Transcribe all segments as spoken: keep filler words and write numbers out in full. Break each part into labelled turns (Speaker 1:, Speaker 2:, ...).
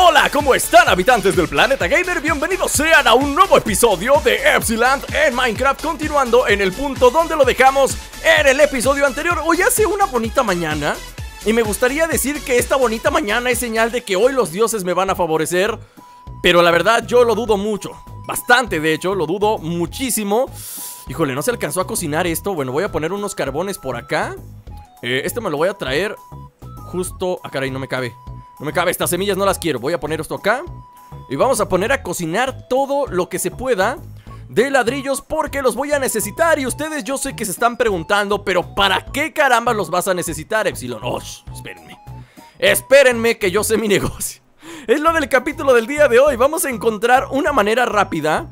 Speaker 1: Hola, ¿cómo están, habitantes del planeta gamer? Bienvenidos sean a un nuevo episodio de Epsiland en Minecraft, continuando en el punto donde lo dejamos en el episodio anterior. Hoy hace una bonita mañana y me gustaría decir que esta bonita mañana es señal de que hoy los dioses me van a favorecer, pero la verdad yo lo dudo mucho, bastante de hecho, lo dudo muchísimo. Híjole, no se alcanzó a cocinar esto. Bueno, voy a poner unos carbones por acá. eh, Este me lo voy a traer justo... Ah, caray, no me cabe. No me cabe, estas semillas no las quiero. Voy a poner esto acá y vamos a poner a cocinar todo lo que se pueda de ladrillos, porque los voy a necesitar. Y ustedes, yo sé que se están preguntando, pero ¿para qué caramba los vas a necesitar, Epsilon? Oh, espérenme Espérenme que yo sé mi negocio. Es lo del capítulo del día de hoy. Vamos a encontrar una manera rápida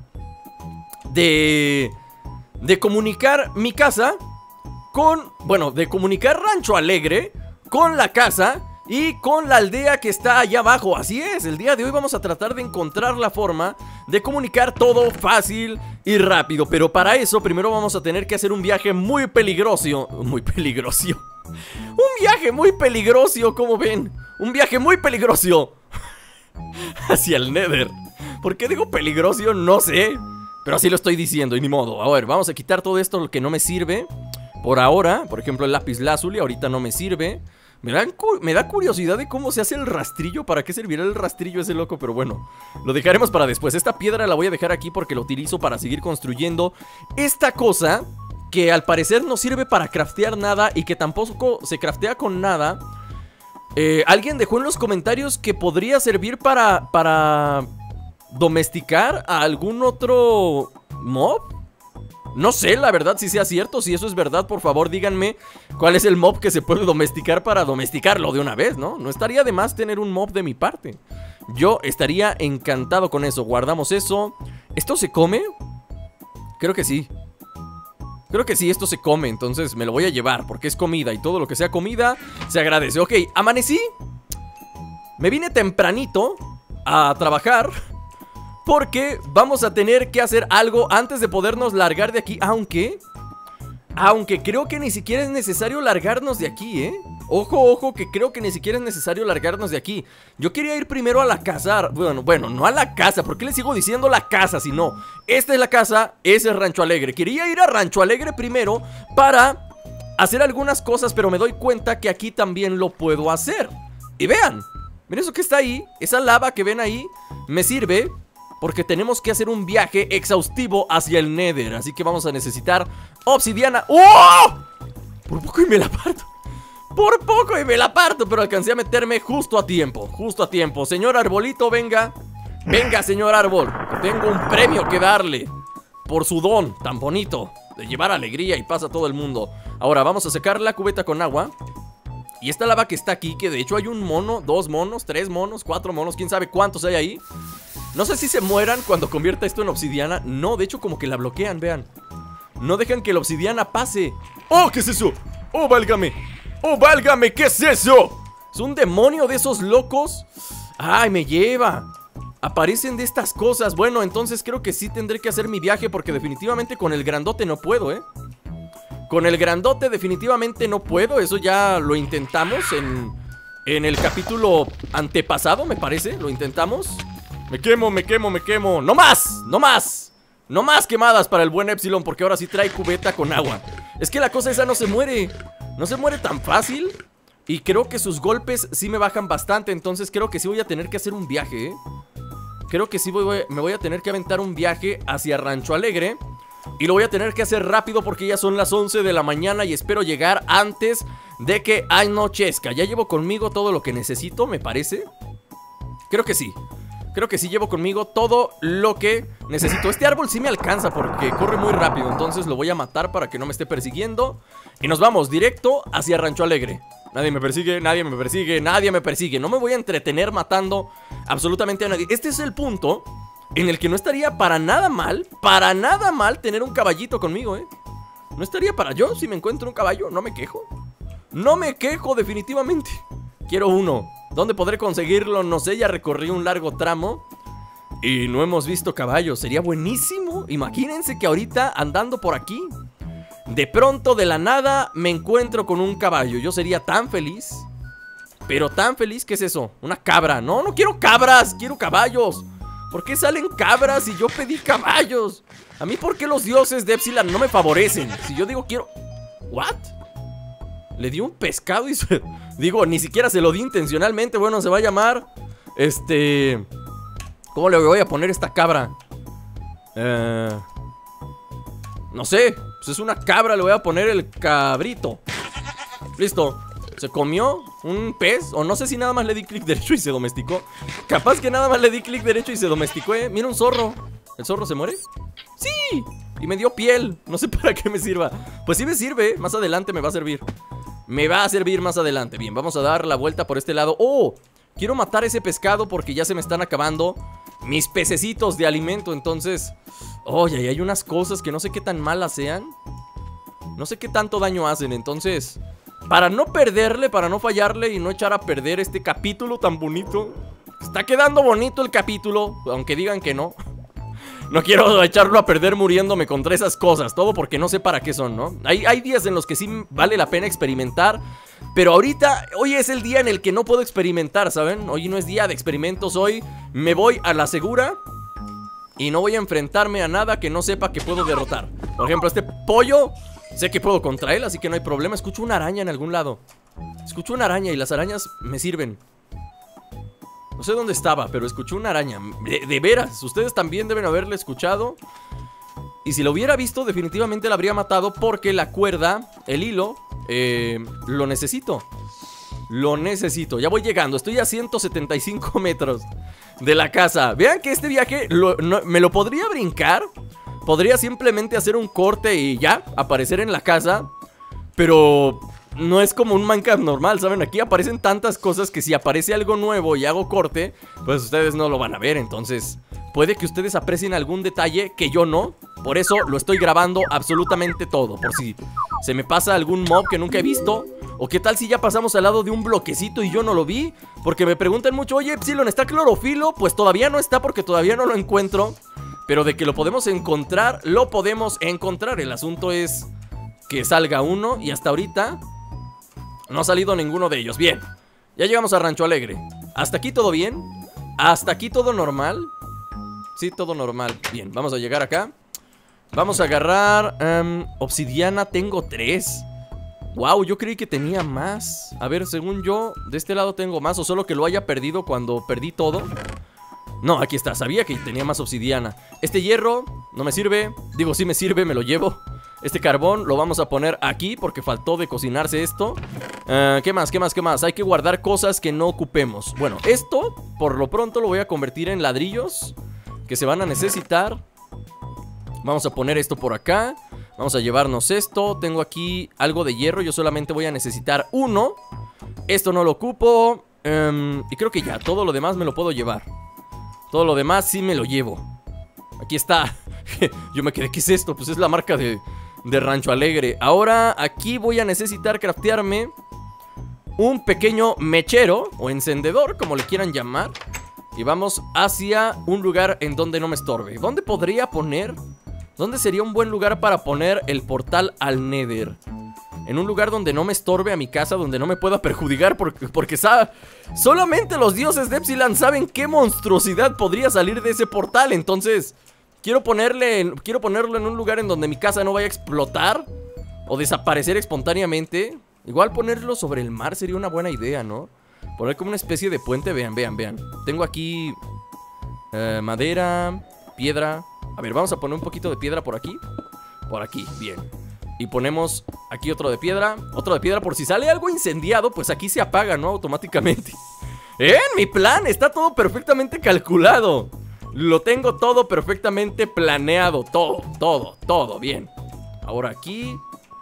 Speaker 1: de... de comunicar mi casa con... bueno, de comunicar Rancho Alegre con la casa y con la aldea que está allá abajo. Así es, el día de hoy vamos a tratar de encontrar la forma de comunicar todo fácil y rápido. Pero para eso primero vamos a tener que hacer un viaje muy peligroso. Muy peligroso Un viaje muy peligroso, como ven. Un viaje muy peligroso hacia el Nether. ¿Por qué digo peligroso? No sé, pero así lo estoy diciendo y ni modo. A ver, vamos a quitar todo esto, lo que no me sirve por ahora. Por ejemplo, el lápiz lazuli ahorita no me sirve. Me da, me da curiosidad de cómo se hace el rastrillo. ¿Para qué servirá el rastrillo ese loco? Pero bueno, lo dejaremos para después. Esta piedra la voy a dejar aquí porque la utilizo para seguir construyendo esta cosa que al parecer no sirve para craftear nada y que tampoco se craftea con nada. eh, Alguien dejó en los comentarios que podría servir para, para domesticar a algún otro mob. No sé, la verdad, si sea cierto. Si eso es verdad, por favor díganme cuál es el mob que se puede domesticar para domesticarlo de una vez, ¿no? No estaría de más tener un mob de mi parte. Yo estaría encantado con eso. Guardamos eso. ¿Esto se come? Creo que sí. Creo que sí, esto se come. Entonces me lo voy a llevar porque es comida y todo lo que sea comida se agradece. Ok, amanecí. Me vine tempranito a trabajar porque vamos a tener que hacer algo antes de podernos largar de aquí. Aunque Aunque creo que ni siquiera es necesario largarnos de aquí, ¿eh? Ojo, ojo, que creo que ni siquiera es necesario largarnos de aquí. Yo quería ir primero a la casa. Bueno, bueno, no a la casa. ¿Por qué le sigo diciendo la casa si no? Esta es la casa, ese es Rancho Alegre. Quería ir a Rancho Alegre primero para hacer algunas cosas, pero me doy cuenta que aquí también lo puedo hacer. Y vean, miren eso que está ahí. Esa lava que ven ahí me sirve porque tenemos que hacer un viaje exhaustivo hacia el Nether. Así que vamos a necesitar obsidiana. ¡Oh! Por poco y me la parto. Por poco y me la parto, pero alcancé a meterme justo a tiempo. Justo a tiempo. Señor arbolito, venga. Venga, señor árbol. Tengo un premio que darle por su don tan bonito de llevar alegría y paz a todo el mundo. Ahora vamos a secar la cubeta con agua. Y esta lava que está aquí, que de hecho hay un mono, dos monos, tres monos, cuatro monos, quién sabe cuántos hay ahí. No sé si se mueran cuando convierta esto en obsidiana. No, de hecho como que la bloquean, vean. No dejan que la obsidiana pase. ¡Oh, qué es eso! ¡Oh, válgame! ¡Oh, válgame! ¿Qué es eso? ¿Es un demonio de esos locos? ¡Ay, me lleva! Aparecen de estas cosas. Bueno, entonces creo que sí tendré que hacer mi viaje, porque definitivamente con el grandote no puedo, ¿eh? Con el grandote definitivamente no puedo. Eso ya lo intentamos en, en el capítulo antepasado, me parece. Lo intentamos. Me quemo, me quemo, me quemo. ¡No más! ¡No más! No más quemadas para el buen Epsilon, porque ahora sí trae cubeta con agua. Es que la cosa esa no se muere. No se muere tan fácil. Y creo que sus golpes sí me bajan bastante. Entonces creo que sí voy a tener que hacer un viaje, ¿eh? Creo que sí voy, voy, me voy a tener que aventar un viaje hacia Rancho Alegre. Y lo voy a tener que hacer rápido porque ya son las once de la mañana y espero llegar antes de que anochezca. Ya llevo conmigo todo lo que necesito, me parece. Creo que sí. Creo que sí llevo conmigo todo lo que necesito. Este árbol sí me alcanza porque corre muy rápido. Entonces lo voy a matar para que no me esté persiguiendo. Y nos vamos directo hacia Rancho Alegre. Nadie me persigue, nadie me persigue, nadie me persigue. No me voy a entretener matando absolutamente a nadie. Este es el punto en el que no estaría para nada mal, para nada mal tener un caballito conmigo, ¿eh? No estaría para yo, si me encuentro un caballo, no me quejo. No me quejo definitivamente. Quiero uno. ¿Dónde podré conseguirlo? No sé, ya recorrí un largo tramo y no hemos visto caballos. Sería buenísimo. Imagínense que ahorita andando por aquí, de pronto de la nada me encuentro con un caballo. Yo sería tan feliz. Pero tan feliz. ¿Qué es eso? Una cabra. No, no quiero cabras, quiero caballos. ¿Por qué salen cabras si yo pedí caballos? A mí, ¿por qué los dioses de Epsilon no me favorecen? Si yo digo quiero... ¿What? Le di un pescado y se... Digo, ni siquiera se lo di intencionalmente. Bueno, se va a llamar... Este... ¿Cómo le voy a poner esta cabra? Eh... No sé. Pues es una cabra, le voy a poner el cabrito. Listo. Se comió un pez. O no sé si nada más le di clic derecho y se domesticó. Capaz que nada más le di clic derecho y se domesticó, eh. Mira un zorro. ¿El zorro se muere? ¡Sí! Y me dio piel. No sé para qué me sirva. Pues sí me sirve. Más adelante me va a servir. Me va a servir más adelante. Bien, vamos a dar la vuelta por este lado. ¡Oh! Quiero matar ese pescado porque ya se me están acabando mis pececitos de alimento. Entonces... Oye, y hay unas cosas que no sé qué tan malas sean. No sé qué tanto daño hacen. Entonces... Para no perderle, para no fallarle y no echar a perder este capítulo tan bonito. Está quedando bonito el capítulo, aunque digan que no. No quiero echarlo a perder muriéndome contra esas cosas. Todo porque no sé para qué son, ¿no? Hay, hay días en los que sí vale la pena experimentar. Pero ahorita, hoy es el día en el que no puedo experimentar, ¿saben? Hoy no es día de experimentos, hoy me voy a la segura. Y no voy a enfrentarme a nada que no sepa que puedo derrotar. Por ejemplo, este pollo... Sé que puedo contra él, así que no hay problema. Escucho una araña en algún lado. Escucho una araña y las arañas me sirven. No sé dónde estaba, pero escuché una araña. De, de veras, ustedes también deben haberla escuchado. Y si lo hubiera visto, definitivamente la habría matado. Porque la cuerda, el hilo, eh, lo necesito. Lo necesito, ya voy llegando. Estoy a ciento setenta y cinco metros de la casa. Vean que este viaje lo, no, me lo podría brincar. Podría simplemente hacer un corte y ya, aparecer en la casa. Pero no es como un Minecraft normal, ¿saben? Aquí aparecen tantas cosas que si aparece algo nuevo y hago corte, pues ustedes no lo van a ver. Entonces, puede que ustedes aprecien algún detalle que yo no. Por eso lo estoy grabando absolutamente todo. Por si se me pasa algún mob que nunca he visto. O qué tal si ya pasamos al lado de un bloquecito y yo no lo vi. Porque me preguntan mucho, oye, Epsilon, ¿está clorofilo? Pues todavía no está porque todavía no lo encuentro. Pero de que lo podemos encontrar, lo podemos encontrar. El asunto es que salga uno. Y hasta ahorita no ha salido ninguno de ellos. Bien, ya llegamos a Rancho Alegre. Hasta aquí todo bien. Hasta aquí todo normal. Sí, todo normal. Bien, vamos a llegar acá. Vamos a agarrar um, obsidiana, tengo tres. Wow, yo creí que tenía más. A ver, según yo, de este lado tengo más. O solo que lo haya perdido cuando perdí todo. No, aquí está, sabía que tenía más obsidiana. Este hierro no me sirve. Digo, sí me sirve, me lo llevo. Este carbón lo vamos a poner aquí porque faltó de cocinarse esto. uh, ¿Qué más? ¿Qué más? ¿Qué más? Hay que guardar cosas que no ocupemos. Bueno, esto por lo pronto lo voy a convertir en ladrillos que se van a necesitar. Vamos a poner esto por acá. Vamos a llevarnos esto. Tengo aquí algo de hierro, yo solamente voy a necesitar uno. Esto no lo ocupo. um, Y creo que ya, todo lo demás me lo puedo llevar. Todo lo demás sí me lo llevo. Aquí está. Yo me quedé, ¿qué es esto? Pues es la marca de, de Rancho Alegre. Ahora aquí voy a necesitar craftearme un pequeño mechero o encendedor, como le quieran llamar. Y vamos hacia un lugar en donde no me estorbe. ¿Dónde podría poner? ¿Dónde sería un buen lugar para poner el portal al Nether? En un lugar donde no me estorbe a mi casa, donde no me pueda perjudicar, porque, porque sabe, solamente los dioses de Epsilon saben qué monstruosidad podría salir de ese portal. Entonces, quiero ponerle, quiero ponerlo en un lugar en donde mi casa no vaya a explotar o desaparecer espontáneamente. Igual ponerlo sobre el mar sería una buena idea, ¿no? Poner como una especie de puente, vean, vean, vean. Tengo aquí eh, madera, piedra. A ver, vamos a poner un poquito de piedra por aquí. Por aquí, bien. Y ponemos aquí otro de piedra. Otro de piedra por si sale algo incendiado, pues aquí se apaga, ¿no? Automáticamente. ¡Eh! Mi plan está todo perfectamente calculado. Lo tengo todo perfectamente planeado. Todo, todo, todo, bien. Ahora aquí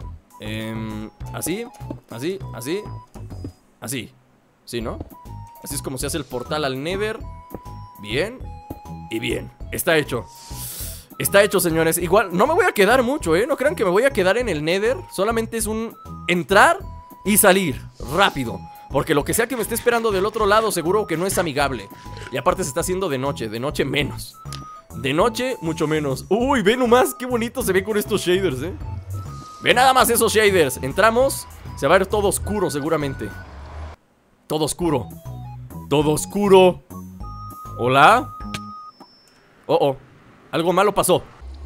Speaker 1: eh, así, así, así, así. ¿Sí, no? Así es como se hace el portal al Nether. Bien y bien, está hecho. Está hecho, señores. Igual, no me voy a quedar mucho, ¿eh? No crean que me voy a quedar en el Nether. Solamente es un entrar y salir rápido. Porque lo que sea que me esté esperando del otro lado seguro que no es amigable. Y aparte se está haciendo de noche, de noche menos. De noche, mucho menos. Uy, ve nomás, qué bonito se ve con estos shaders, ¿eh? Ve nada más esos shaders. Entramos, se va a ver todo oscuro seguramente. Todo oscuro. Todo oscuro. ¿Hola? Oh, oh. Algo malo pasó.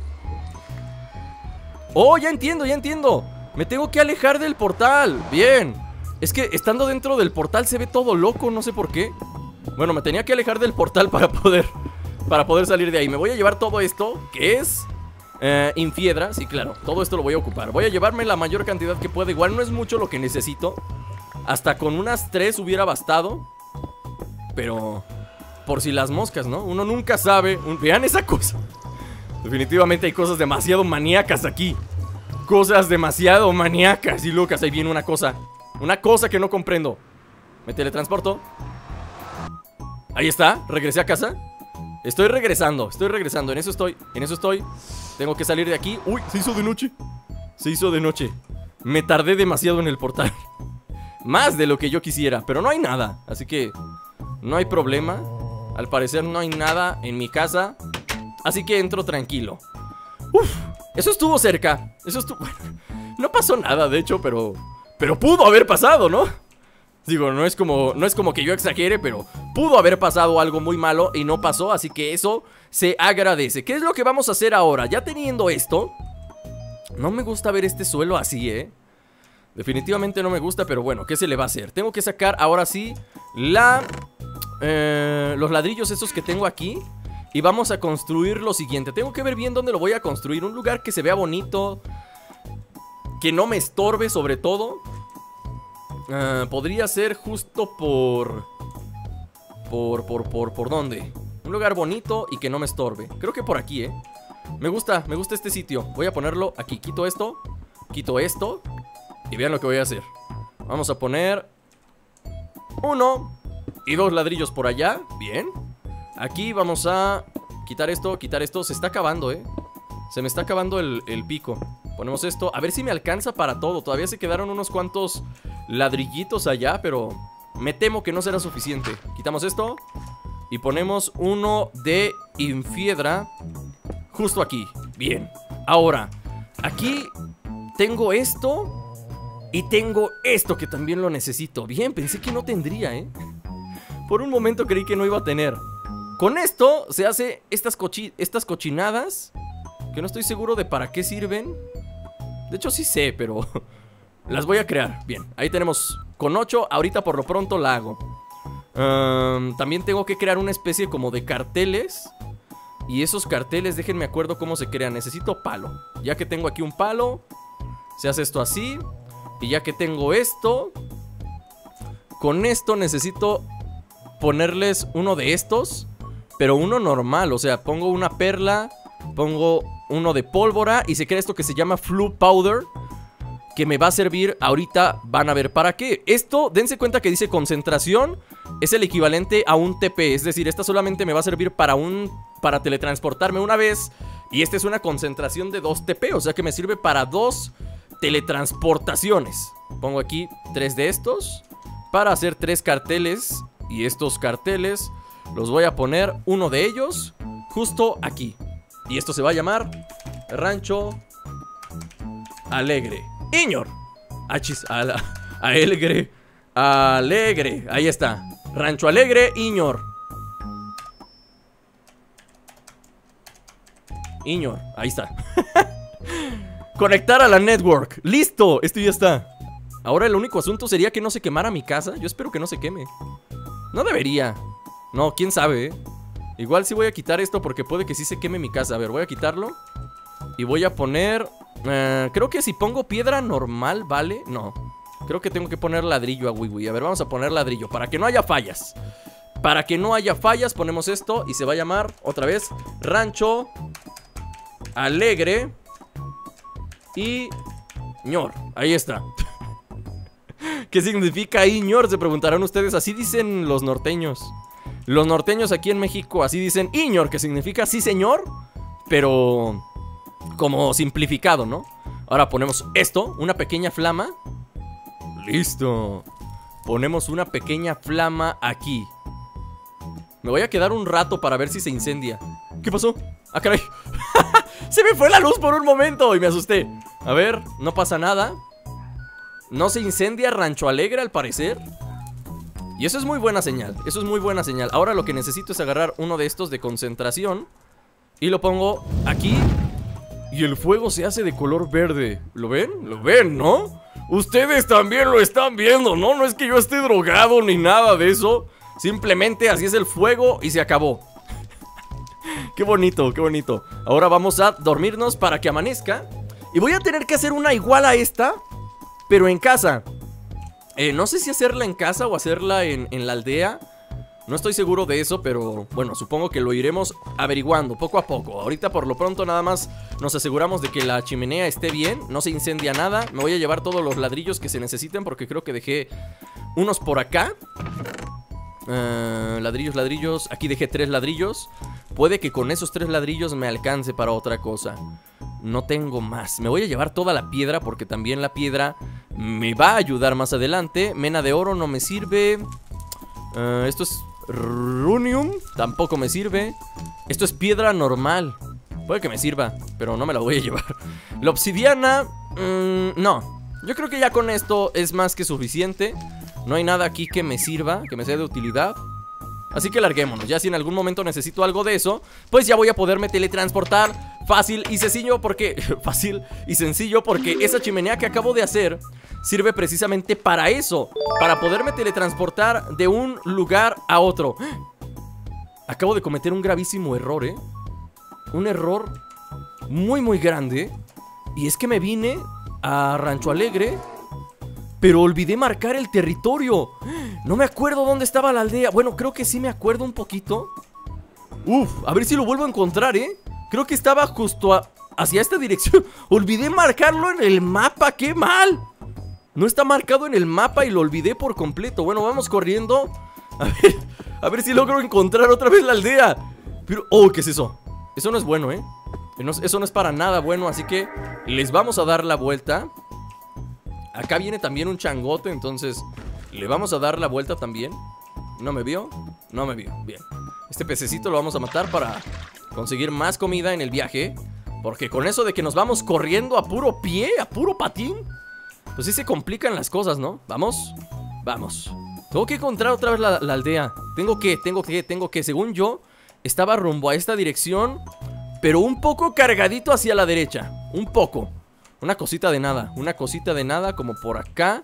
Speaker 1: Oh, ya entiendo, ya entiendo. Me tengo que alejar del portal. Bien. Es que estando dentro del portal se ve todo loco, no sé por qué. Bueno, me tenía que alejar del portal para poder Para poder salir de ahí. Me voy a llevar todo esto, que es eh, infiedra, sí, claro. Todo esto lo voy a ocupar. Voy a llevarme la mayor cantidad que pueda. Igual no es mucho lo que necesito. Hasta con unas tres hubiera bastado. Pero por si las moscas, ¿no? Uno nunca sabe. Vean esa cosa. Definitivamente hay cosas demasiado maníacas aquí. Cosas demasiado maníacas y locas. Ahí viene una cosa. Una cosa que no comprendo. Me teletransporto. Ahí está, regresé a casa. Estoy regresando, estoy regresando. En eso estoy, en eso estoy. Tengo que salir de aquí. Uy, se hizo de noche. Se hizo de noche. Me tardé demasiado en el portal. Más de lo que yo quisiera, pero no hay nada. Así que no hay problema. Al parecer no hay nada en mi casa. Así que entro tranquilo. Uf, eso estuvo cerca. Eso estuvo... Bueno, no pasó nada, de hecho, pero... Pero pudo haber pasado, ¿no? Digo, no es como, no es como que yo exagere, pero pudo haber pasado algo muy malo y no pasó, así que eso se agradece. ¿Qué es lo que vamos a hacer ahora? Ya teniendo esto... No me gusta ver este suelo así, ¿eh? Definitivamente no me gusta, pero bueno, ¿qué se le va a hacer? Tengo que sacar ahora sí la... Eh, los ladrillos esos que tengo aquí. Y vamos a construir lo siguiente. Tengo que ver bien dónde lo voy a construir. Un lugar que se vea bonito, que no me estorbe sobre todo. Uh, podría ser justo por... Por, por, por, ¿por dónde? Un lugar bonito y que no me estorbe. Creo que por aquí, ¿eh? Me gusta, me gusta este sitio. Voy a ponerlo aquí, quito esto. Quito esto. Y vean lo que voy a hacer. Vamos a poner uno y dos ladrillos por allá. Bien. Aquí vamos a quitar esto, quitar esto. Se está acabando, ¿eh? Se me está acabando el, el pico. Ponemos esto, a ver si me alcanza para todo. Todavía se quedaron unos cuantos ladrillitos allá, pero me temo que no será suficiente. Quitamos esto y ponemos uno de infiedra justo aquí. Bien. Ahora, aquí tengo esto y tengo esto que también lo necesito. Bien, pensé que no tendría, ¿eh? Por un momento creí que no iba a tener. Con esto se hace estas, cochi estas cochinadas que no estoy seguro de para qué sirven. De hecho sí sé, pero las voy a crear. Bien, ahí tenemos con ocho. Ahorita por lo pronto la hago. um, También tengo que crear una especie como de carteles. Y esos carteles, déjenme acuerdo cómo se crean. Necesito palo. Ya que tengo aquí un palo, se hace esto así. Y ya que tengo esto, con esto necesito ponerles uno de estos, pero uno normal. O sea, pongo una perla, pongo uno de pólvora y se crea esto que se llama Flux Powder, que me va a servir. Ahorita van a ver para qué. Esto, dense cuenta que dice concentración. Es el equivalente a un T P. Es decir, esta solamente me va a servir para un para teletransportarme una vez. Y esta es una concentración de dos T P. O sea que me sirve para dos teletransportaciones. Pongo aquí tres de estos para hacer tres carteles. Y estos carteles los voy a poner, uno de ellos justo aquí. Y esto se va a llamar Rancho Alegre Iñor. Achis, ala, alegre, alegre. Ahí está, Rancho Alegre Iñor. Iñor, ahí está. Conectar a la network. Listo, esto ya está. Ahora el único asunto sería que no se quemara mi casa. Yo espero que no se queme. No debería. No, quién sabe, ¿eh? Igual sí voy a quitar esto porque puede que sí se queme mi casa. A ver, voy a quitarlo y voy a poner uh, creo que si pongo piedra normal, ¿vale? No, creo que tengo que poner ladrillo a Wiwi. A ver, vamos a poner ladrillo para que no haya fallas. Para que no haya fallas ponemos esto y se va a llamar otra vez Rancho Alegre Iñor. Ahí está. ¿Qué significa Iñor? Se preguntarán ustedes. Así dicen los norteños. Los norteños aquí en México así dicen Iñor, que significa sí señor, pero como simplificado, ¿no? Ahora ponemos esto, una pequeña flama. Listo. Ponemos una pequeña flama aquí. Me voy a quedar un rato para ver si se incendia. ¿Qué pasó? Ah, caray. Se me fue la luz por un momento y me asusté. A ver, no pasa nada. No se incendia Rancho Alegre al parecer. Y eso es muy buena señal, eso es muy buena señal. Ahora lo que necesito es agarrar uno de estos de concentración y lo pongo aquí. Y el fuego se hace de color verde. ¿Lo ven? ¿Lo ven, no? Ustedes también lo están viendo, ¿no? No es que yo esté drogado ni nada de eso. Simplemente así es el fuego y se acabó. Qué bonito, qué bonito. Ahora vamos a dormirnos para que amanezca. Y voy a tener que hacer una igual a esta, pero en casa. eh, No sé si hacerla en casa o hacerla en, en la aldea. No estoy seguro de eso, pero bueno, supongo que lo iremos averiguando poco a poco. Ahorita por lo pronto nada más nos aseguramos de que la chimenea esté bien, no se incendia nada. Me voy a llevar todos los ladrillos que se necesiten porque creo que dejé unos por acá. Uh, ladrillos, ladrillos. Aquí dejé tres ladrillos. Puede que con esos tres ladrillos me alcance para otra cosa. No tengo más. Me voy a llevar toda la piedra porque también la piedra me va a ayudar más adelante. Mena de oro no me sirve. uh, Esto es runium, tampoco me sirve. Esto es piedra normal. Puede que me sirva, pero no me la voy a llevar. La obsidiana, mmm, no. Yo creo que ya con esto es más que suficiente. No hay nada aquí que me sirva, que me sea de utilidad. Así que larguémonos. Ya si en algún momento necesito algo de eso, pues ya voy a poderme teletransportar fácil y sencillo porque... fácil y sencillo porque esa chimenea que acabo de hacer sirve precisamente para eso. Para poderme teletransportar de un lugar a otro. Acabo de cometer un gravísimo error, ¿eh? Un error muy muy grande. Y es que me vine a Rancho Alegre, pero olvidé marcar el territorio. No me acuerdo dónde estaba la aldea. Bueno, creo que sí me acuerdo un poquito. Uf, a ver si lo vuelvo a encontrar, ¿eh? Creo que estaba justo a, hacia esta dirección. Olvidé marcarlo en el mapa, ¡qué mal! No está marcado en el mapa y lo olvidé por completo. Bueno, vamos corriendo. A ver, a ver si logro encontrar otra vez la aldea. Pero, oh, ¿qué es eso? Eso no es bueno, ¿eh? Eso no es para nada bueno, así que les vamos a dar la vuelta. Acá viene también un changote, entonces le vamos a dar la vuelta también. ¿No me vio? No me vio, bien. Este pececito lo vamos a matar para conseguir más comida en el viaje. Porque con eso de que nos vamos corriendo a puro pie, a puro patín, pues sí se complican las cosas, ¿no? Vamos, vamos. Tengo que encontrar otra vez la, la aldea. Tengo que, tengo que, tengo que, según yo, estaba rumbo a esta dirección, pero un poco cargadito hacia la derecha. Un poco. Una cosita de nada, una cosita de nada como por acá.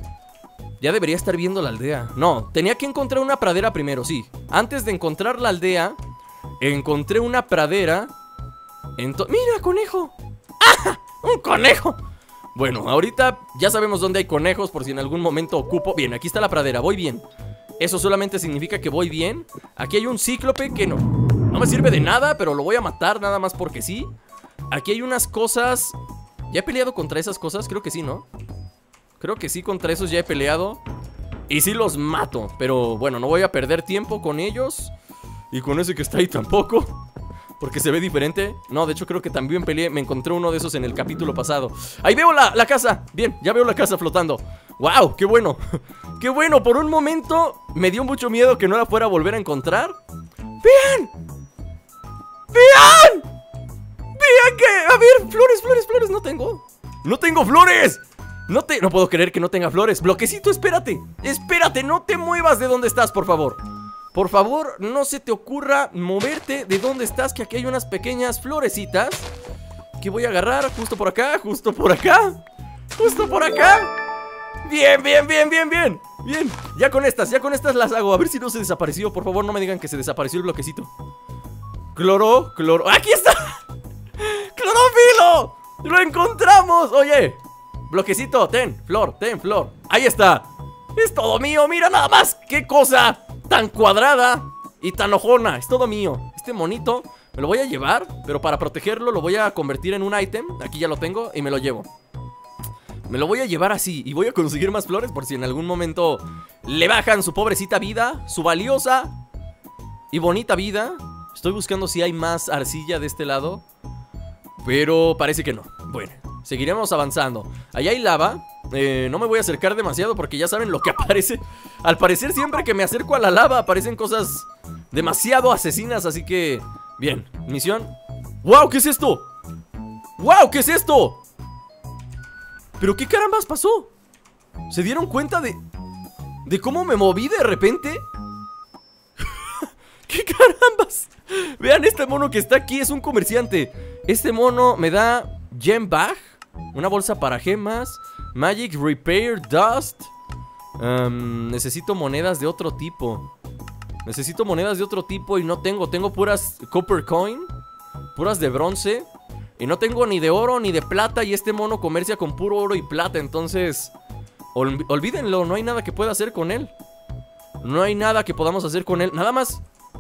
Speaker 1: Ya debería estar viendo la aldea. No, tenía que encontrar una pradera primero, sí. Antes de encontrar la aldea, encontré una pradera. Ento- ¡Mira, conejo! ¡Ah! ¡Un conejo! Bueno, ahorita ya sabemos dónde hay conejos por si en algún momento ocupo. Bien, aquí está la pradera, voy bien. Eso solamente significa que voy bien. Aquí hay un cíclope que no, no me sirve de nada, pero lo voy a matar nada más porque sí. Aquí hay unas cosas... ¿Ya he peleado contra esas cosas? Creo que sí, ¿no? Creo que sí, contra esos ya he peleado. Y sí los mato, pero bueno, no voy a perder tiempo con ellos. Y con ese que está ahí tampoco, porque se ve diferente. No, de hecho creo que también peleé. Me encontré uno de esos en el capítulo pasado. ¡Ahí veo la, la casa! Bien, ya veo la casa flotando. ¡Wow! ¡Qué bueno! ¡Qué bueno! Por un momento me dio mucho miedo que no la fuera a volver a encontrar. ¡Vean! ¡Vean! ¡Vean que! A ver, flores, flores, flores. No tengo. ¡No tengo flores! No te... No puedo creer que no tenga flores. Bloquecito, espérate. Espérate, no te muevas de donde estás, por favor. Por favor, no se te ocurra moverte de donde estás, que aquí hay unas pequeñas florecitas que voy a agarrar justo por acá, justo por acá, justo por acá. Bien, bien, bien, bien, bien. Bien, ya con estas, ya con estas las hago. A ver si no se desapareció, por favor, no me digan que se desapareció el bloquecito. Cloro, cloro... ¡Aquí está! ¡Clorofilo! ¡Lo encontramos! Oye, bloquecito, ten, flor, ten, flor. Ahí está. Es todo mío, mira nada más. ¡Qué cosa tan cuadrada y tan ojona! Es todo mío. Este monito me lo voy a llevar, pero para protegerlo lo voy a convertir en un ítem. Aquí ya lo tengo y me lo llevo. Me lo voy a llevar así y voy a conseguir más flores por si en algún momento le bajan su pobrecita vida, su valiosa y bonita vida. Estoy buscando si hay más arcilla de este lado, pero parece que no. Bueno, seguiremos avanzando. Allá hay lava. eh, No me voy a acercar demasiado porque ya saben lo que aparece. Al parecer siempre que me acerco a la lava aparecen cosas demasiado asesinas, así que... Bien, misión. ¡Wow! ¿Qué es esto? ¡Wow! ¿Qué es esto? ¿Pero qué carambas pasó? ¿Se dieron cuenta de...? de cómo me moví de repente. ¡Qué carambas! Vean este mono que está aquí, es un comerciante. Este mono me da gem bag, una bolsa para gemas, magic repair dust. um, Necesito monedas de otro tipo. Necesito monedas de otro tipo y no tengo. Tengo puras copper coin, puras de bronce. Y no tengo ni de oro ni de plata. Y este mono comercia con puro oro y plata. Entonces, ol olvídenlo, no hay nada que pueda hacer con él. No hay nada que podamos hacer con él. Nada más.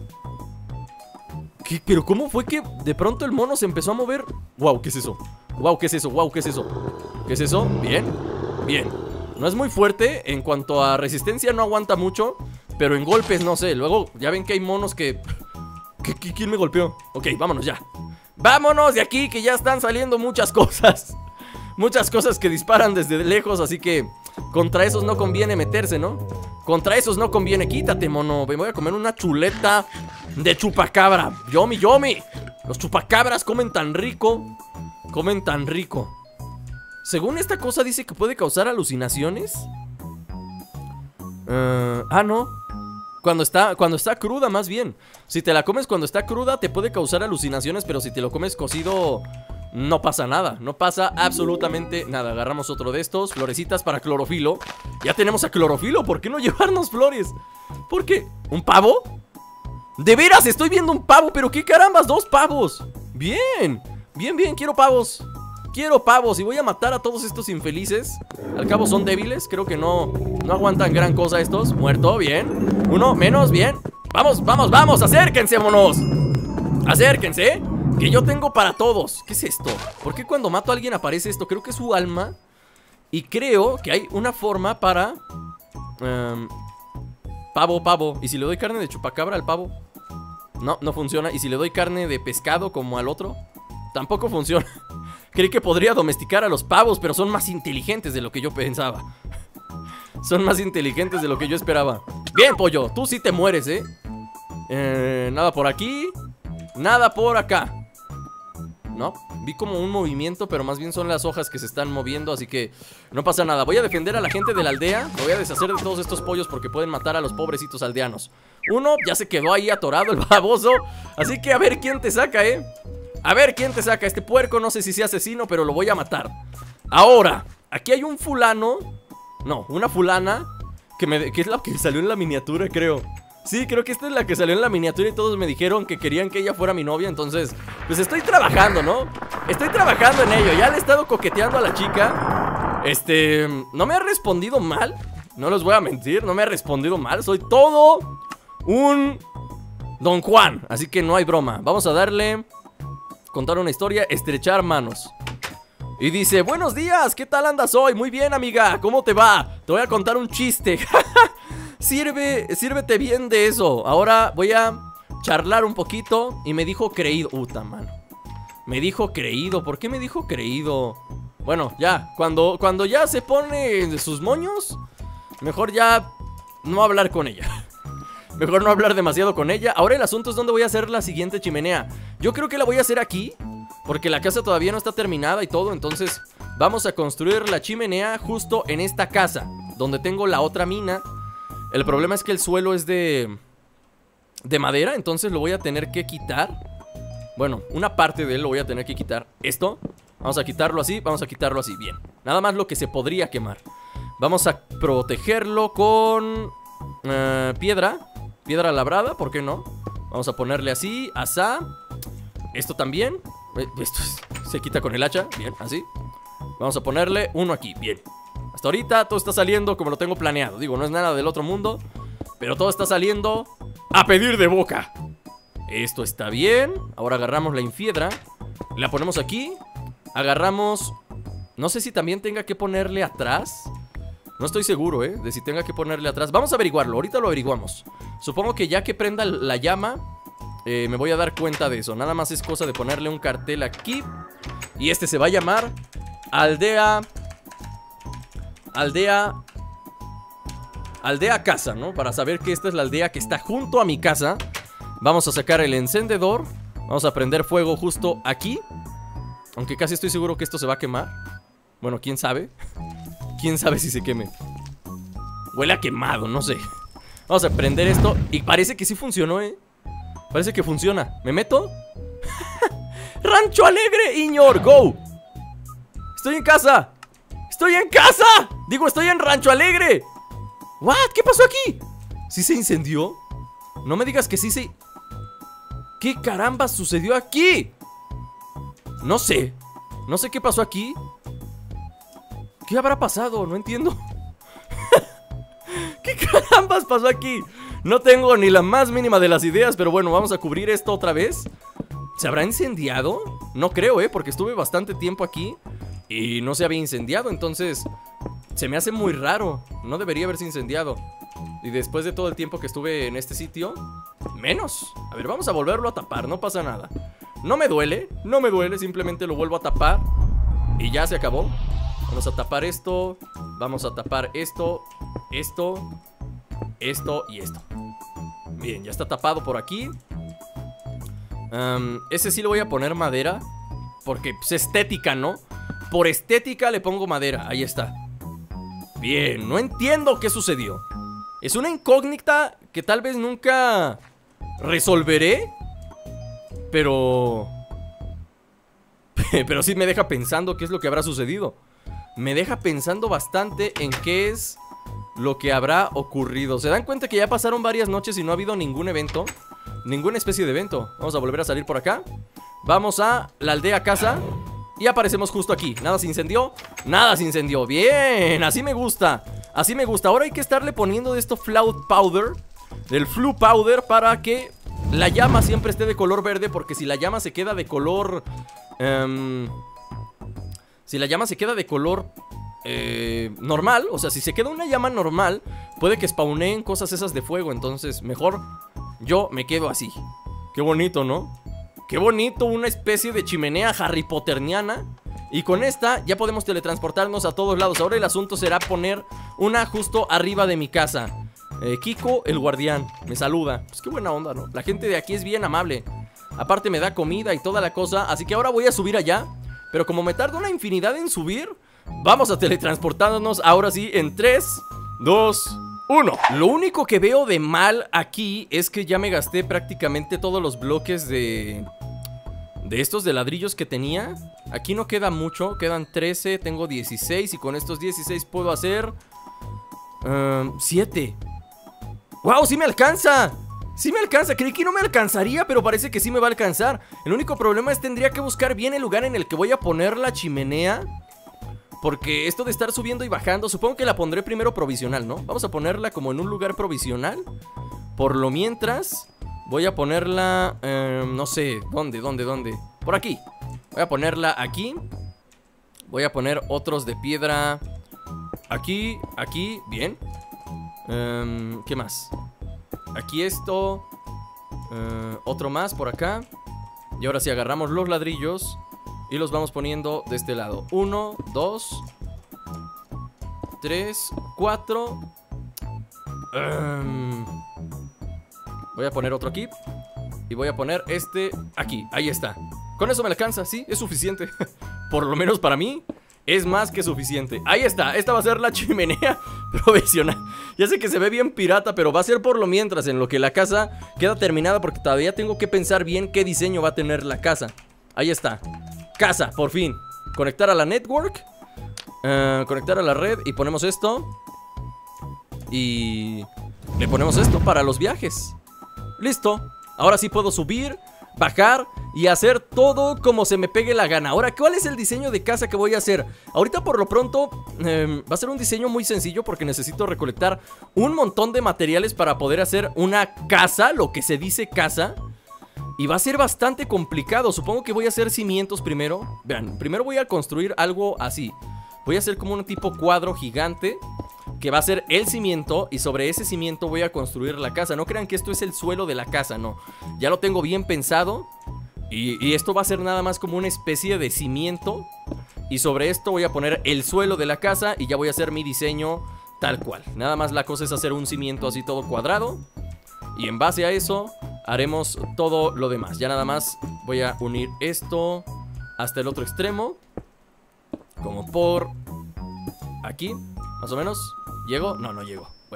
Speaker 1: ¿Qué? ¿Pero cómo fue que de pronto el mono se empezó a mover? Wow, ¿qué es eso? Wow, ¿qué es eso? Wow, ¿qué es eso? ¿Qué es eso? Bien, bien. No es muy fuerte, en cuanto a resistencia no aguanta mucho, pero en golpes no sé. Luego ya ven que hay monos que... ¿Qué, qué, ¿Quién me golpeó? Ok, vámonos ya. Vámonos de aquí, que ya están saliendo muchas cosas. Muchas cosas que disparan desde lejos, así que contra esos no conviene meterse, ¿no? Contra esos no conviene. Quítate, mono. Me voy a comer una chuleta de chupacabra. Yomi, yomi. Los chupacabras comen tan rico. Comen tan rico. Según esta cosa dice que puede causar alucinaciones. uh, Ah, no. Cuando está, cuando está cruda, más bien. Si te la comes cuando está cruda te puede causar alucinaciones, pero si te lo comes cocido no pasa nada, no pasa absolutamente nada. Agarramos otro de estos, florecitas para clorofilo. Ya tenemos a clorofilo, ¿por qué no llevarnos flores? ¿Por qué? ¿Un pavo? ¡De veras! Estoy viendo un pavo, pero qué carambas, dos pavos. Bien, bien, bien, quiero pavos. Quiero pavos y voy a matar a todos estos infelices. Al cabo son débiles, creo que no, no aguantan gran cosa estos. Muerto, bien. Uno menos, bien. Vamos, vamos, vamos, acérquense, monos. Acérquense, que yo tengo para todos. ¿Qué es esto? ¿Por qué cuando mato a alguien aparece esto? Creo que es su alma. Y creo que hay una forma para... Um, pavo, pavo. ¿Y si le doy carne de chupacabra al pavo? No, no funciona. ¿Y si le doy carne de pescado como al otro? Tampoco funciona. Creí que podría domesticar a los pavos, pero son más inteligentes de lo que yo pensaba. Son más inteligentes de lo que yo esperaba. Bien, pollo, tú sí te mueres, ¿eh? eh Nada por aquí. Nada por acá. No, vi como un movimiento, pero más bien son las hojas que se están moviendo, así que no pasa nada. Voy a defender a la gente de la aldea. Me voy a deshacer de todos estos pollos porque pueden matar a los pobrecitos aldeanos. Uno ya se quedó ahí atorado, el baboso. Así que a ver quién te saca, ¿eh? A ver quién te saca. Este puerco no sé si sea asesino, pero lo voy a matar. Ahora, aquí hay un fulano. No, una fulana que, me, que es la que salió en la miniatura, creo. Sí, creo que esta es la que salió en la miniatura y todos me dijeron que querían que ella fuera mi novia. Entonces, pues estoy trabajando, ¿no? Estoy trabajando en ello. Ya le he estado coqueteando a la chica. Este, no me ha respondido mal. No les voy a mentir, no me ha respondido mal. Soy todo un Don Juan, así que no hay broma. Vamos a darle, contar una historia, estrechar manos. Y dice, buenos días, ¿qué tal andas hoy? Muy bien, amiga, ¿cómo te va? Te voy a contar un chiste. Sirve, sírvete bien de eso. Ahora voy a charlar un poquito. Y me dijo creído. Uta, mano. Me dijo creído. ¿Por qué me dijo creído? Bueno, ya. Cuando, cuando ya se pone sus moños, mejor ya no hablar con ella. Mejor no hablar demasiado con ella. Ahora el asunto es dónde voy a hacer la siguiente chimenea. Yo creo que la voy a hacer aquí, porque la casa todavía no está terminada y todo. Entonces vamos a construir la chimenea justo en esta casa, donde tengo la otra mina. El problema es que el suelo es de de madera, entonces lo voy a tener que quitar. Bueno, una parte de él lo voy a tener que quitar. Esto, vamos a quitarlo así, vamos a quitarlo así, bien. Nada más lo que se podría quemar. Vamos a protegerlo con uh, piedra. Piedra labrada, ¿por qué no? Vamos a ponerle así, asá. Esto también. Esto es, se quita con el hacha, bien, así. Vamos a ponerle uno aquí, bien. Hasta ahorita todo está saliendo como lo tengo planeado. Digo, no es nada del otro mundo, pero todo está saliendo a pedir de boca. Esto está bien. Ahora agarramos la infiedra, la ponemos aquí. Agarramos... No sé si también tenga que ponerle atrás. No estoy seguro, ¿eh? De si tenga que ponerle atrás. Vamos a averiguarlo, ahorita lo averiguamos. Supongo que ya que prenda la llama, eh, me voy a dar cuenta de eso. Nada más es cosa de ponerle un cartel aquí. Y este se va a llamar Aldea... Aldea... Aldea casa, ¿no? Para saber que esta es la aldea que está junto a mi casa. Vamos a sacar el encendedor. Vamos a prender fuego justo aquí. Aunque casi estoy seguro que esto se va a quemar. Bueno, quién sabe. Quién sabe si se queme. Huele a quemado, no sé. Vamos a prender esto. Y parece que sí funcionó, eh. Parece que funciona. ¿Me meto? ¡Rancho Alegre, Iñor! ¡Go! ¡Estoy en casa! ¡Estoy en casa! Digo, estoy en Rancho Alegre. ¿What? ¿Qué pasó aquí? ¿Sí se incendió? No me digas que sí se... ¿Qué caramba sucedió aquí? No sé. No sé qué pasó aquí. ¿Qué habrá pasado? No entiendo. ¿Qué carambas pasó aquí? No tengo ni la más mínima de las ideas. Pero bueno, vamos a cubrir esto otra vez. ¿Se habrá incendiado? No creo, eh, porque estuve bastante tiempo aquí y no se había incendiado. Entonces se me hace muy raro. No debería haberse incendiado. Y después de todo el tiempo que estuve en este sitio, menos. A ver, vamos a volverlo a tapar, no pasa nada. No me duele, no me duele. Simplemente lo vuelvo a tapar y ya se acabó. Vamos a tapar esto. Vamos a tapar esto. Esto. Esto y esto. Bien, ya está tapado por aquí. um, Ese sí le voy a poner madera, porque pues, estética, ¿no? Por estética le pongo madera, ahí está. Bien, no entiendo qué sucedió. Es una incógnita que tal vez nunca resolveré. Pero... Pero sí me deja pensando qué es lo que habrá sucedido. Me deja pensando bastante en qué es lo que habrá ocurrido. ¿Se dan cuenta que ya pasaron varias noches y no ha habido ningún evento? Ninguna especie de evento. Vamos a volver a salir por acá. Vamos a la aldea casa y aparecemos justo aquí. ¿Nada se incendió? Nada se incendió. Bien, así me gusta. Así me gusta. Ahora hay que estarle poniendo de esto Flood Powder, del Flue Powder, para que la llama siempre esté de color verde. Porque si la llama se queda de color... Um, si la llama se queda de color... Eh, normal, o sea, si se queda una llama normal, puede que spawneen cosas esas de fuego. Entonces, mejor yo me quedo así. Qué bonito, ¿no? Qué bonito, una especie de chimenea Harry Potterniana. Y con esta ya podemos teletransportarnos a todos lados. Ahora el asunto será poner una justo arriba de mi casa. eh, Kiko, el guardián, me saluda. Pues qué buena onda, ¿no? La gente de aquí es bien amable. Aparte me da comida y toda la cosa. Así que ahora voy a subir allá. Pero como me tarda una infinidad en subir, vamos a teletransportarnos ahora sí en tres, dos, uno. Lo único que veo de mal aquí es que ya me gasté prácticamente todos los bloques de... De estos de ladrillos que tenía. Aquí no queda mucho, quedan trece, tengo dieciséis. Y con estos dieciséis puedo hacer... Um, siete. ¡Wow! ¡Sí me alcanza! ¡Sí me alcanza! Creí que no me alcanzaría, pero parece que sí me va a alcanzar. El único problema es que tendría que buscar bien el lugar en el que voy a poner la chimenea. Porque esto de estar subiendo y bajando, supongo que la pondré primero provisional, ¿no? Vamos a ponerla como en un lugar provisional. Por lo mientras, voy a ponerla, eh, no sé, ¿dónde, dónde, dónde? Por aquí. Voy a ponerla aquí. Voy a poner otros de piedra aquí, aquí, bien. eh, ¿Qué más? Aquí esto, eh, otro más por acá. Y ahora sí agarramos los ladrillos y los vamos poniendo de este lado. Uno, dos, tres, cuatro. um, Voy a poner otro aquí. Y voy a poner este aquí, ahí está. Con eso me alcanza, sí, es suficiente. Por lo menos para mí es más que suficiente. Ahí está, esta va a ser la chimenea provisional. Ya sé que se ve bien pirata, pero va a ser por lo mientras, en lo que la casa queda terminada. Porque todavía tengo que pensar bien qué diseño va a tener la casa. Ahí está, casa, por fin. Conectar a la network, uh, conectar a la red. Y ponemos esto. Y le ponemos esto para los viajes. Listo, ahora sí puedo subir, bajar y hacer todo como se me pegue la gana. Ahora, ¿cuál es el diseño de casa que voy a hacer? Ahorita por lo pronto eh, va a ser un diseño muy sencillo, porque necesito recolectar un montón de materiales para poder hacer una casa, lo que se dice casa. Y va a ser bastante complicado. Supongo que voy a hacer cimientos primero. Vean, primero voy a construir algo así. Voy a hacer como un tipo cuadro gigante, que va a ser el cimiento, y sobre ese cimiento voy a construir la casa. No crean que esto es el suelo de la casa, no. Ya lo tengo bien pensado. Y, y esto va a ser nada más como una especie de cimiento. Y sobre esto voy a poner el suelo de la casa, y ya voy a hacer mi diseño tal cual. Nada más la cosa es hacer un cimiento así todo cuadrado, y en base a eso haremos todo lo demás. Ya nada más voy a unir esto hasta el otro extremo, como por aquí, más o menos. ¿Llego? No, no llego.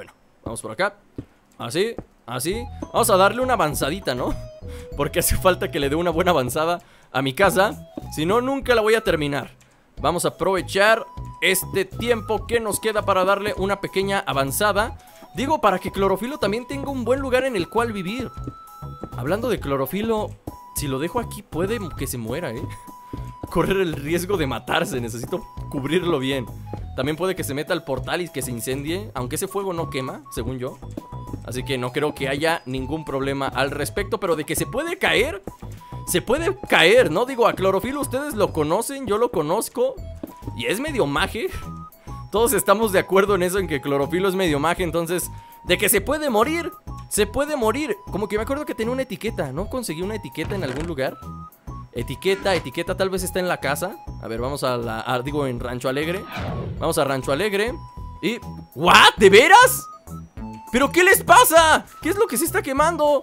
Speaker 1: Vamos por acá. Así, así. Vamos a darle una avanzadita, ¿no? Porque hace falta que le dé una buena avanzada a mi casa. Si no, nunca la voy a terminar. Vamos a aprovechar este tiempo que nos queda para darle una pequeña avanzada. Digo, para que Clorofilo también tenga un buen lugar en el cual vivir. Hablando de Clorofilo, si lo dejo aquí puede que se muera, ¿eh? Correr el riesgo de matarse, necesito cubrirlo bien. También puede que se meta al portal y que se incendie, aunque ese fuego no quema, según yo. Así que no creo que haya ningún problema al respecto. Pero de que se puede caer, se puede caer, ¿no? Digo, a Clorofilo ustedes lo conocen, yo lo conozco y es medio maje. Todos estamos de acuerdo en eso, en que Clorofilo es medio maje. Entonces, de que se puede morir, se puede morir. Como que me acuerdo que tenía una etiqueta, ¿no? Conseguí una etiqueta en algún lugar. Etiqueta, etiqueta, tal vez está en la casa. A ver, vamos a la, a, digo, en Rancho Alegre. Vamos a Rancho Alegre. Y... ¿what? ¿De veras? ¿Pero qué les pasa? ¿Qué es lo que se está quemando?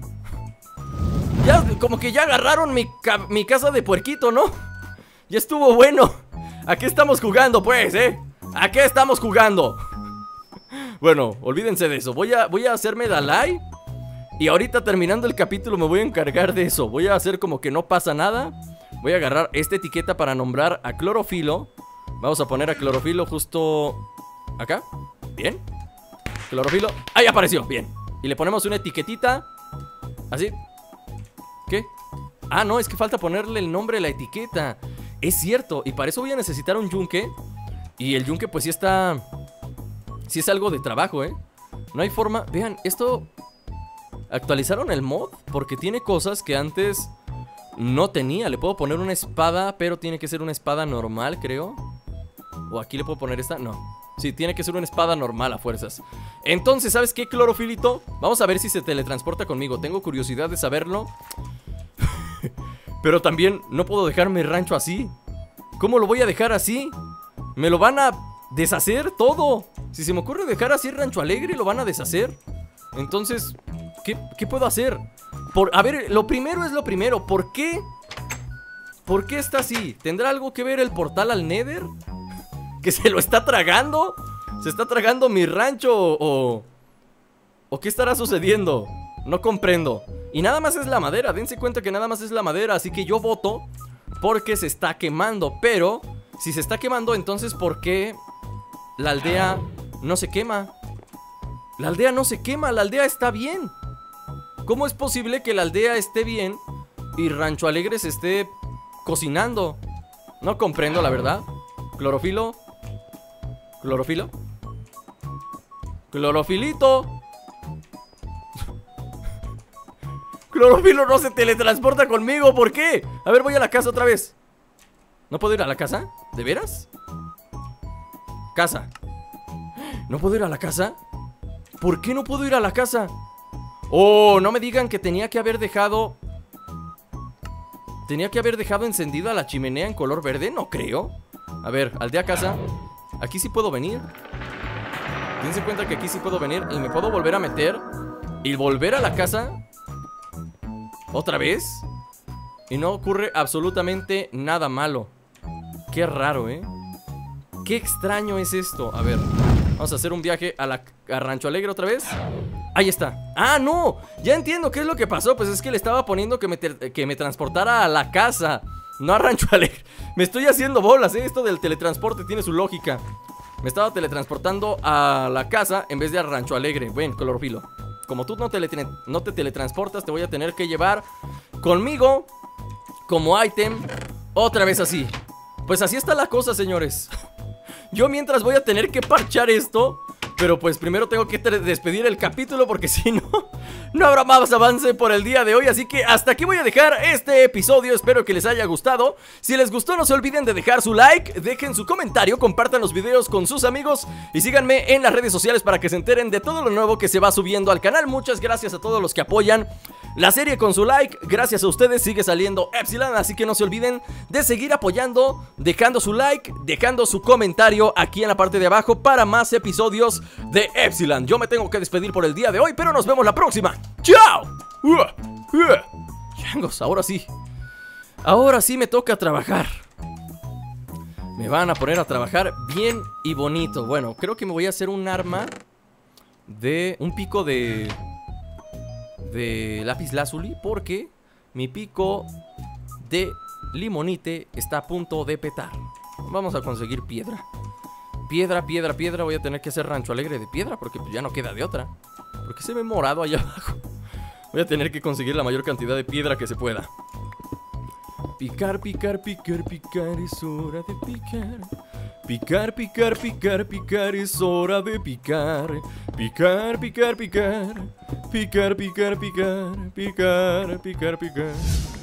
Speaker 1: Ya, como que ya agarraron mi, ca mi casa de puerquito, ¿no? Ya estuvo bueno. ¿A qué estamos jugando, pues, eh? ¿A qué estamos jugando? Bueno, olvídense de eso. Voy a, voy a hacerme Dalai. Y ahorita terminando el capítulo me voy a encargar de eso. Voy a hacer como que no pasa nada. Voy a agarrar esta etiqueta para nombrar a Clorofilo. Vamos a poner a Clorofilo justo acá. Bien. Clorofilo. ¡Ahí apareció! Bien. Y le ponemos una etiquetita. Así. ¿Qué? Ah, no, es que falta ponerle el nombre a la etiqueta. Es cierto. Y para eso voy a necesitar un yunque. Y el yunque pues sí está... sí es algo de trabajo, ¿eh? No hay forma... Vean, esto... actualizaron el mod porque tiene cosas que antes no tenía. Le puedo poner una espada, pero tiene que ser una espada normal, creo. O aquí le puedo poner esta, no. Sí, tiene que ser una espada normal a fuerzas. Entonces, ¿sabes qué, Clorofilito? Vamos a ver si se teletransporta conmigo. Tengo curiosidad de saberlo. Pero también no puedo dejar mi rancho así. ¿Cómo lo voy a dejar así? Me lo van a deshacer todo. Si se me ocurre dejar así Rancho Alegre, lo van a deshacer. Entonces... ¿Qué, ¿Qué puedo hacer? Por, a ver, lo primero es lo primero. ¿Por qué? ¿Por qué está así? ¿Tendrá algo que ver el portal al Nether? ¿Que se lo está tragando? ¿Se está tragando mi rancho o...? ¿O qué estará sucediendo? No comprendo. Y nada más es la madera, dense cuenta que nada más es la madera. Así que yo voto porque se está quemando. Pero, si se está quemando, entonces ¿por qué la aldea no se quema? La aldea no se quema, la aldea está bien. ¿Cómo es posible que la aldea esté bien y Rancho Alegre se esté cocinando? No comprendo, la verdad. Clorofilo. Clorofilo. Clorofilito. Clorofilo no se teletransporta conmigo, ¿por qué? A ver, voy a la casa otra vez. ¿No puedo ir a la casa? ¿De veras? Casa. ¿No puedo ir a la casa? ¿Por qué no puedo ir a la casa? Oh, no me digan que tenía que haber dejado... Tenía que haber dejado encendida la chimenea en color verde, no creo. A ver, aldea casa. Aquí sí puedo venir. Dense cuenta que aquí sí puedo venir y me puedo volver a meter y volver a la casa otra vez. Y no ocurre absolutamente nada malo. Qué raro, ¿eh? Qué extraño es esto. A ver, vamos a hacer un viaje a, la, a Rancho Alegre otra vez. Ahí está. ¡Ah, no! Ya entiendo qué es lo que pasó. Pues es que le estaba poniendo que me, que me transportara a la casa, no a Rancho Alegre. Me estoy haciendo bolas, ¿eh? Esto del teletransporte tiene su lógica. Me estaba teletransportando a la casa en vez de a Rancho Alegre. Bueno, Clorofilo, como tú no te, no te teletransportas, te voy a tener que llevar conmigo como ítem otra vez así. Pues así está la cosa, señores. Yo mientras voy a tener que parchar esto. Pero pues primero tengo que despedir el capítulo porque si no, no habrá más avance por el día de hoy. Así que hasta aquí voy a dejar este episodio. Espero que les haya gustado. Si les gustó, no se olviden de dejar su like, dejen su comentario, compartan los videos con sus amigos y síganme en las redes sociales para que se enteren de todo lo nuevo que se va subiendo al canal. Muchas gracias a todos los que apoyan la serie con su like. Gracias a ustedes sigue saliendo Epsilon, así que no se olviden de seguir apoyando, dejando su like, dejando su comentario aquí en la parte de abajo para más episodios de Epsilon. Yo me tengo que despedir por el día de hoy, pero nos vemos la próxima. ¡Chao! Uh, uh. Changos, ahora sí. Ahora sí me toca trabajar. Me van a poner a trabajar bien y bonito. Bueno, creo que me voy a hacer un arma de un pico de de lapislázuli, porque mi pico de limonite está a punto de petar. Vamos a conseguir piedra. Piedra, piedra, piedra. Voy a tener que hacer rancho alegre de piedra, porque pues ya no queda de otra. Porque se ve morado allá abajo. Voy a tener que conseguir la mayor cantidad de piedra que se pueda. Picar, picar, picar, picar, es hora de picar. Picar, picar, picar, picar, es hora de picar. Picar, picar, picar. Picar, picar, picar, picar, picar, picar.